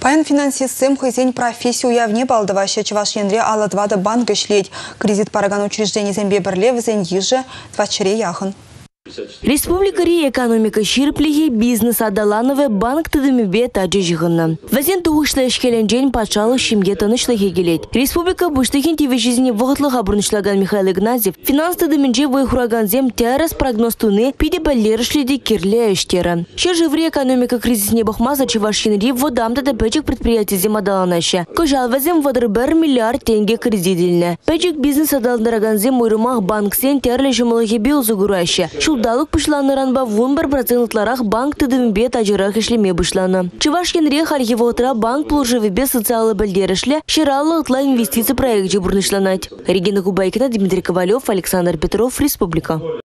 Паян финансистсем хызень профессию явне балдываще Чувашьенре аладвада банк ишлеть. Кредит параган учреждений зембе бірле візен ежі 24 яхын. Республика Ри экономика ширплихи бизнес адаланове банк тыдымебе таджи жығынна. Вазен туғышла ешкеленжен патшалы шимге танышлығы келет. Республика бұштығын теве жизни вғытлық абырнышлаган Михаил Игнатьев финанс тыдымінже вайхураган зем тәріс прогноз туны пиде баллерышледі керле эштері. Шержеври экономика кризисне бахмаза Чувашьенри водамда да пәчік предприятие зем адаланашы. Кожал вазем водар 1 миллиард тенге кредитіліне. Пәчік бизнес адаландараган зем ойрымақ банк сен тәрлі жымылығы бел зугурашы. Далык пышланыранба 1% банк тыдымбе тажырах ишлеме бышланы. Чувашьенре харьевотра банк плужевебе социалы бальдерышле шираллы ытла инвестиции проект жебурнышланать. Регина Губайкина, Дмитрий Ковалев, Александр Петров, Республика.